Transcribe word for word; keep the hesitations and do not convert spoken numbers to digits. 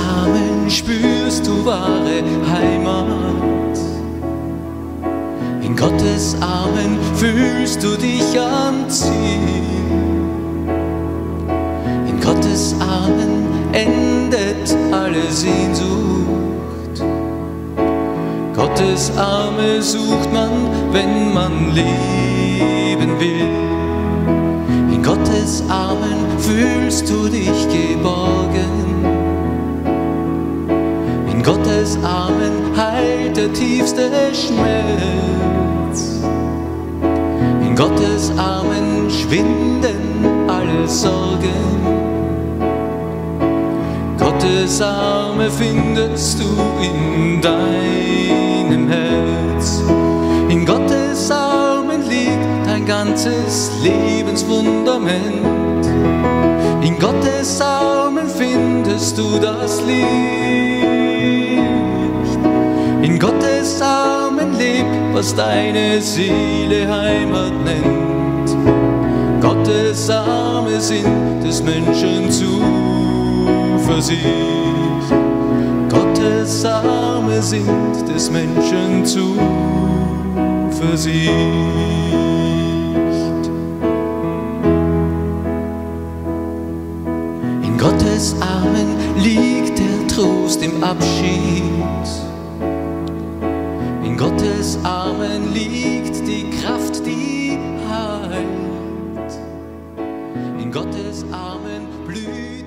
Armen spürst du wahre Heimat. In Gottes Armen fühlst du dich am Ziel. In Gottes Armen endet alle Sehnsucht. Gottes Arme sucht man, wenn man leben will. In Gottes Armen fühlst du dich geborgen. In Gottes Armen heilt der tiefste Schmerz. In Gottes Armen schwinden alle Sorgen. Gottes Arme findest du in deinem Herz. In Gottes Armen liegt dein ganzes Lebensfundament. In Gottes Armen findest du das Licht. In Gottes Armen lebt, was deine Seele Heimat nennt. Gottes Arme sind des Menschen Zuversicht. Gottes Arme sind des Menschen Zuversicht. In Gottes Armen liegt der Trost im Abschied. In Gottes Armen liegt die Kraft, die heilt. In Gottes Armen blüht